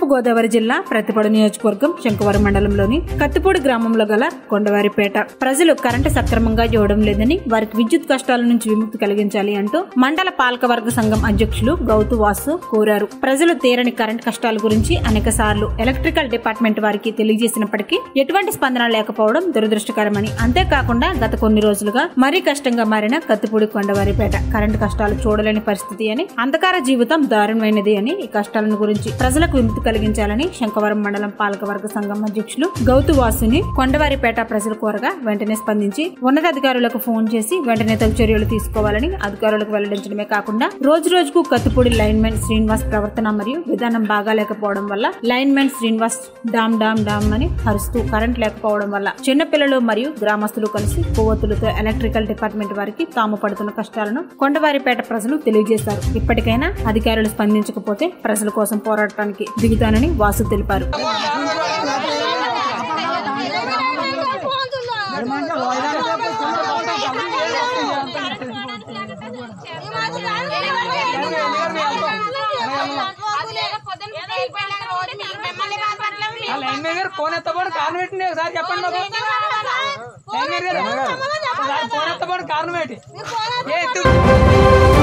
తూర్పు గోదావరి జిల్లా ప్రతిపాడు నియోజకవర్గం శంఖవరం మండలంలోని కత్తిపూడి గ్రామంలో గల కొండవారిపేట ప్రజలు కరెంటు సక్రమంగా ఇవ్వడం లేదని వారికి విద్యుత్ కష్టాల నుంచి విముక్తి కలిగించాలి అంటూ మండల పాలకవర్గ సంఘం అధ్యక్షులు గౌతు వాసు కోరారు. ప్రజలు తీరని కరెంటు కష్టాల గురించి అనేక సార్లు ఎలక్ట్రికల్ డిపార్ట్మెంట్ వారికి తెలియజేసినప్పటికీ ఎటువంటి స్పందన లేకపోవడం దురదృష్టకరమని, అంతేకాకుండా గత కొన్ని రోజులుగా మరీ కష్టంగా మారిన కత్తిపూడి కొండవారిపేట కరెంటు కష్టాలు చూడలేని పరిస్థితి అని, అంధకార జీవితం దారుణమైనది అని, ఈ కష్టాలను గురించి ప్రజలకు విముక్తి కలిగించాలని శంఖవరం మండలం పాలకవర్గ సంఘం అధ్యక్షులు గౌతు వాసుని కొండవారిపేట ప్రజలు కోరగా వెంటనే స్పందించి ఉన్నతాధికారులకు ఫోన్ చేసి వెంటనే తగు చర్యలు తీసుకోవాలని అధికారులకు వెల్లడించడమే కాకుండా రోజు రోజుకు కత్తిపూడి లైన్మెన్ శ్రీనివాస్ ప్రవర్తన మరియు విధానం బాగాలేకపోవడం వల్ల లైన్మెన్ శ్రీనివాస్ డామ్ డామ్ డామ్ అని అరుస్తూ కరెంట్ లేకపోవడం వల్ల చిన్నపిల్లలు మరియు గ్రామస్తులు కలిసి కొవ్వొత్తులతో ఎలక్ట్రికల్ డిపార్ట్మెంట్ వారికి తాము పడుతున్న కష్టాలను కొండవారిపేట ప్రజలు తెలియజేశారు. ఇప్పటికైనా అధికారులు స్పందించకపోతే ప్రజల కోసం పోరాటానికి దిగుతానని వాసు తెలిపారు. ఫోన్ ఎత్తబడి కారణం ఏంటి ఒకసారి చెప్పండి. ఫోన్ ఎత్తబడి కారణం ఏంటి?